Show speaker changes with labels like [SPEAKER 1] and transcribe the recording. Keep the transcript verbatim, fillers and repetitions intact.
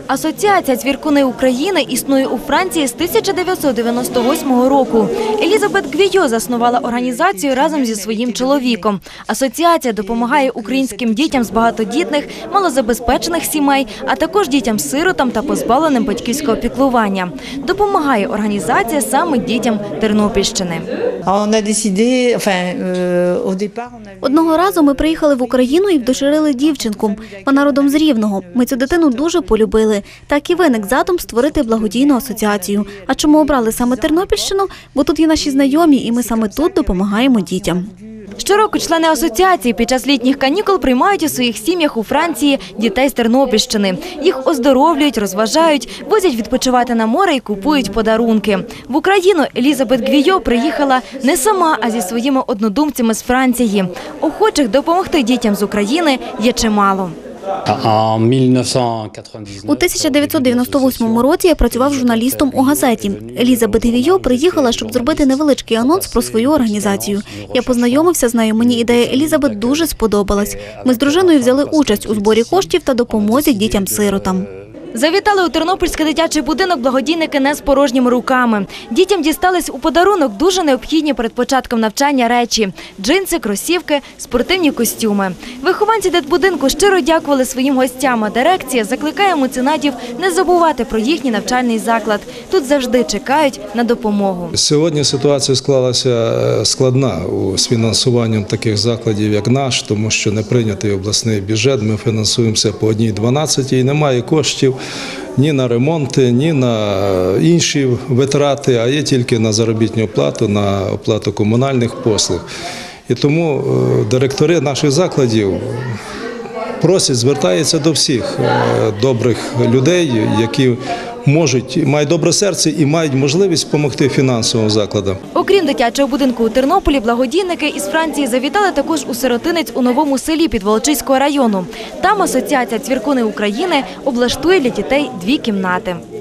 [SPEAKER 1] Асоціація «Цвіркуни України» існує у Франції з тисяча дев'ятсот дев'яносто восьмого року. Елізабет Гвійо заснувала організацію разом зі своїм чоловіком. Асоціація допомагає українським дітям з багатодітних, малозабезпечених сімей, а також дітям-сиротам та позбавленим батьківського піклування. Допомагає організація саме дітям Тернопільщини.
[SPEAKER 2] Одного разу ми приїхали в Україну і вдочерили дівчинку. Вона родом з Рівного. Ми цю дитину дуже полюбили. Так і виник задум створити благодійну асоціацію. А чому обрали саме Тернопільщину? Бо тут є наші знайомі, і ми саме тут допомагаємо дітям.
[SPEAKER 1] Щороку члени асоціації під час літніх канікул приймають у своїх сім'ях у Франції дітей з Тернопільщини. Їх оздоровлюють, розважають, возять відпочивати на море і купують подарунки. В Україну Елізабет Гвійо приїхала не сама, а зі своїми однодумцями з Франції. Охочих допомогти дітям з України є чимало.
[SPEAKER 2] У тисяча дев'ятсот дев'яносто восьмому році я працював журналістом у газеті. Елізабет Гвійо приїхала, щоб зробити невеличкий анонс про свою організацію. Я познайомився з нею, мені ідея Елізабет дуже сподобалась. Ми з дружиною взяли участь у зборі коштів та допомозі дітям-сиротам.
[SPEAKER 1] Завітали у Тернопільський дитячий будинок благодійники не з порожніми руками. Дітям дістались у подарунок дуже необхідні перед початком навчання речі – джинси, кросівки, спортивні костюми. Вихованці дитбудинку щиро дякували своїм гостям, а дирекція закликає меценатів не забувати про їхній навчальний заклад. Тут завжди чекають на допомогу.
[SPEAKER 3] Сьогодні ситуація склалася складна з фінансуванням таких закладів, як наш, тому що не прийнятий обласний бюджет, ми фінансуємося по одній дванадцятій і немає коштів ні на ремонти, ні на інші витрати, а є тільки на заробітну плату, на оплату комунальних послуг. І тому директори наших закладів просять, звертаються до всіх добрих людей, які можуть, мають добре серце і мають можливість допомогти фінансовим закладам.
[SPEAKER 1] Окрім дитячого будинку у Тернополі, благодійники із Франції завітали також у сиротинець у Новому Селі Підволочиського району. Там асоціація «Цвіркуни України» облаштує для дітей дві кімнати.